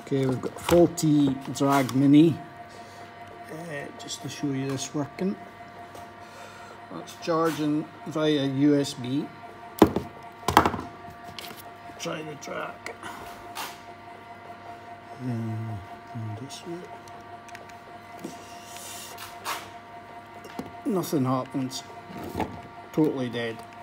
Okay, we've got a faulty drag mini. Just to show you this working. That's charging via USB. Try the drag. And this way. Nothing happens. Totally dead.